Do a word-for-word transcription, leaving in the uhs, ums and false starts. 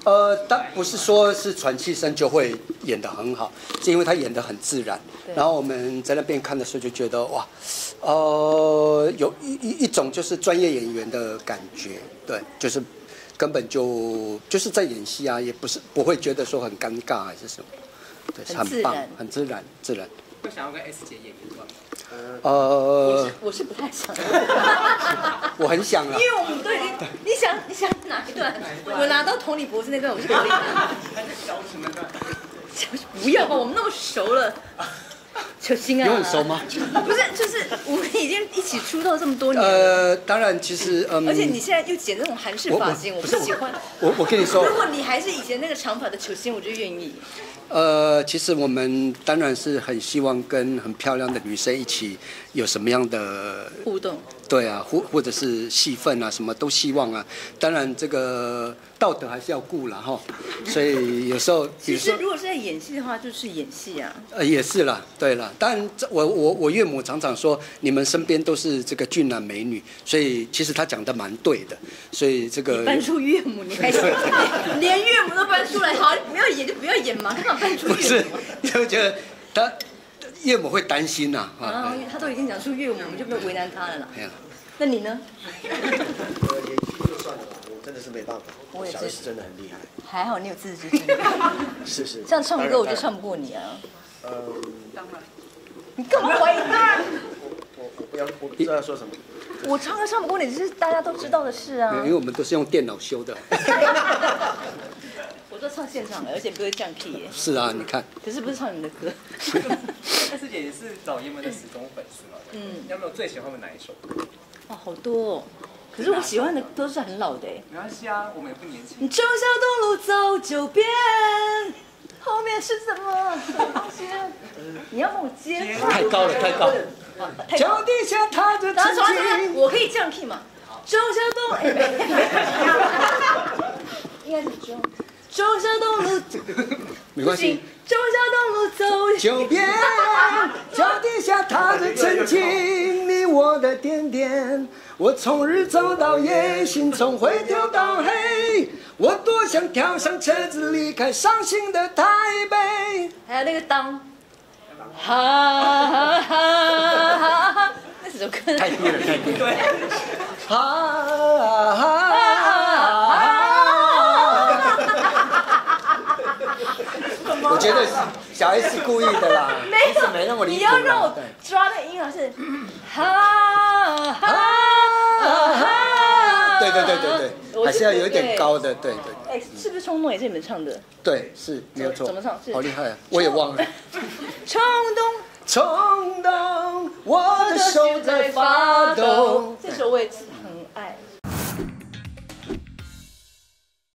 呃，但不是说是喘气声就会演得很好，是因为他演得很自然。然后我们在那边看的时候就觉得哇，呃，有一一一种就是专业演员的感觉，对，就是根本就就是在演戏啊，也不是不会觉得说很尴尬还是什么，对，很棒，很自然，自然。 会想要跟 S 姐演一段吗？ 呃， 我是我是不太想， 我很想啊， 因为我们都已经，你想你想哪一段？我拿到同理博士那段，我是可以。 还是小什么段？ 不要吧，我们那么熟了。球星啊， 有很熟吗？ 不是，就是我们已经一起出道这么多年了。 呃，当然，其实嗯， 而且你现在又剪这种韩式发型，我不喜欢。 我我跟你说， 如果你还是以前那个长发的球星，我就愿意。 呃，其实我们当然是很希望跟很漂亮的女生一起有什么样的互动。 对啊，或或者是戏份啊，什么都希望啊。当然，这个道德还是要顾了哈。所以有时候， 其实如果是在演戏的话，就是演戏啊。 呃，也是啦，对啦。当然，我我我岳母常常说，你们身边都是这个俊男美女，所以其实她讲的蛮对的。所以这个你搬出岳母，你还连岳母都搬出来，好，不要演就不要演嘛，干嘛搬出岳母？ 不是，因为觉得他岳母会担心呐。 啊，因为他都已经讲出岳母，我们就不要为难他了啦。那你呢？ 呃，演戏就算了吧，我真的是没办法。 我也是， 小 S 真的很厉害。 还好你有自知之明。 是是。 这样唱歌我就唱不过你啊。 嗯， 当然。 你干嘛怀疑他？ 我我我不要，我不知道要说什么。 我唱歌唱不过你，这是大家都知道的事啊。 因为我们都是用电脑修的。 我都唱现场的，而且不会降 key 耶。 是啊，你看。 可是不是唱你的歌。 S 姐也是早爷们的死忠粉丝嘛。嗯。你有没有最喜欢的哪一首歌？ 哇，好多哦。可是我喜欢的都是很老的哎。 没关系啊，我们也不年轻。 忠孝东路走九遍，后面是什么？你要帮我接。 太高了，太高了。脚底下踏着曾经。 我可以降 key 吗？忠孝东，应该是忠。忠孝东路， 没关系。 忠孝东路走九遍，脚底下踏着曾经你我的点点。我从日走到夜，心从灰丢到黑。我多想跳上车子离开伤心的台北。 还有那个当，哈哈哈哈哈，那首歌太低了，太低了。 对。 哈哈哈哈。我觉得小 S 是故意的啦， 没有， 没那么离谱。 你要让我抓那个音啊，是哈哈哈。 对对对对对，还是要有一点高的，对对。 哎，是不是冲动也是你们唱的？ 对，是没有错。 怎么唱？ 好厉害啊！我也忘了。 冲动， 冲动，我的手在发抖。 这首我也很爱。